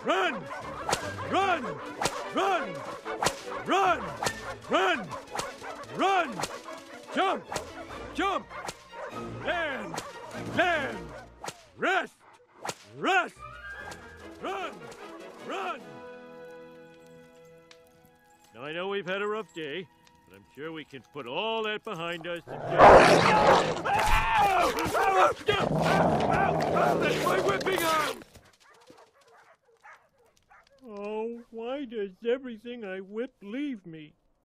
Run! Run! Run! Run! Run! Run! Jump! Jump! Land! Land! Rest! Rest! Run! Run! Now, I know we've had a rough day, but I'm sure we can put all that behind us and that's my whipping arm! Oh, why does everything I whip leave me?